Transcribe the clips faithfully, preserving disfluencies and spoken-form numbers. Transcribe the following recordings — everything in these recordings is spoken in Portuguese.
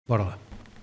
Bora lá.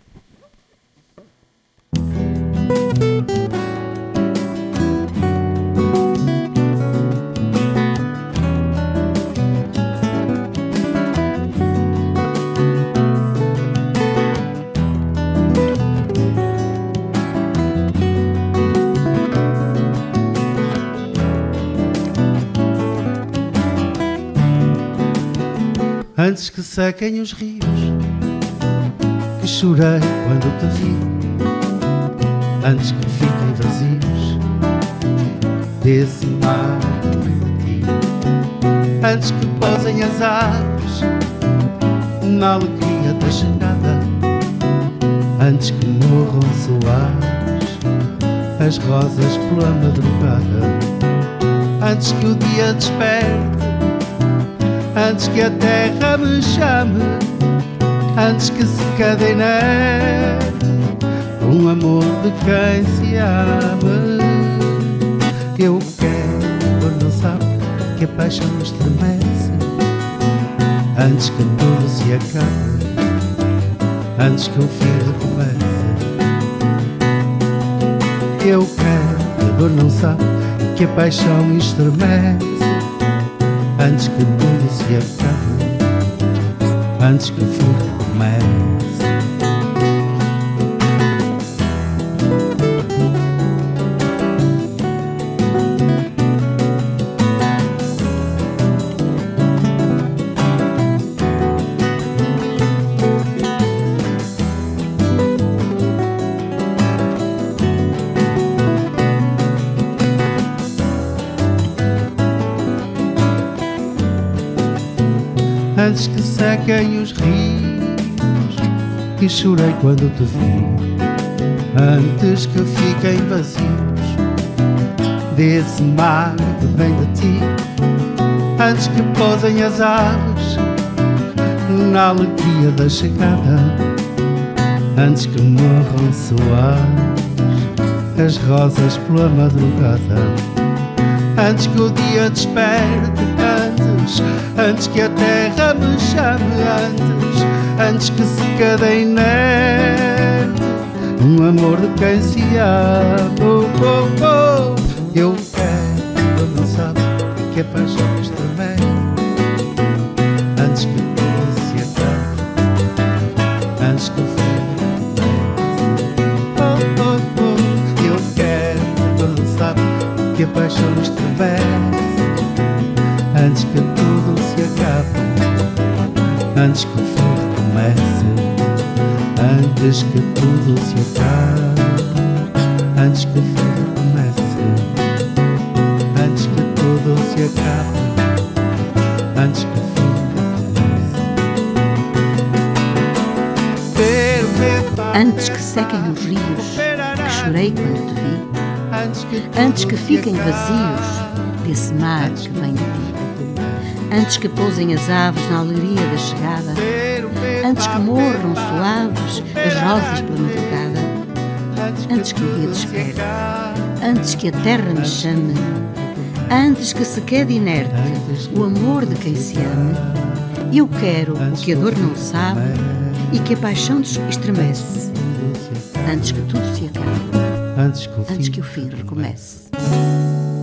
Antes que sequem os rios, que chorei quando te vi. Antes que fiquem vazios desse mar de ti. Antes que pousem as aves na alegria da chegada. Antes que morram suaves as rosas pela madrugada. Antes que o dia desperte, antes que a terra me chame, antes que se cadene um amor de quem se ama. Eu quero, por não sabe que a paixão estremece. Antes que tudo se acabe, antes que o fim recomece. Eu quero, por não sabe que a paixão estremece. Antes que tudo se acabe, antes que o fim comece. Antes que sequem os rios, que chorei quando te vi. Antes que fiquem vazios desse mar que vem de ti. Antes que pousem as aves na alegria da chegada. Antes que morram suaves as rosas pela madrugada. Antes que o dia desperte, antes, antes que a terra me chame, antes, antes que se cadene um amor de quem se ama. Oh, oh, oh. Eu quero, não sabe que a paixão estremece. Antes que tudo se acabe, antes que o fim comece. Oh, oh, oh. Eu quero, não sabe que a paixão estremece. Antes que tudo se acabe, antes que o fim comece. Antes que tudo se acabe, antes que o fim comece. Antes que tudo se acabe, antes que o fim comece. Antes que sequem os rios, que chorei quando te vi. Antes que fiquem vazios desse mar que vem de ti. Antes que pousem as aves na alegria da chegada. Antes que morram suaves as rosas pela madrugada. Antes que o dia desperte, antes que a terra me chame. Antes que se quede inerte o amor de quem se ama. Eu quero o que a dor não sabe e que a paixão estremece. Antes que tudo se acabe, Antes que o fim, antes que o fim recomece.